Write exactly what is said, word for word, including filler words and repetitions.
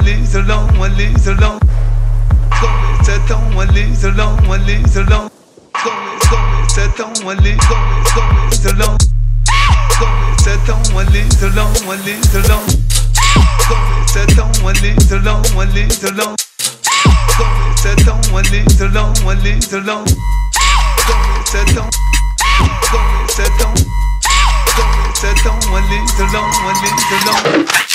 lise long, one lise long. Come sept ans, one lise long, one lise long. Come, come sept ans, one lise, come, come lise long. Come sept ans, one lise long, one lise long. Come sept ans, one lise long, one lise long. Come sept ans, one lise long, one lise long. Come sept ans, come sept ans, come sept ans, one lise long, one lise long.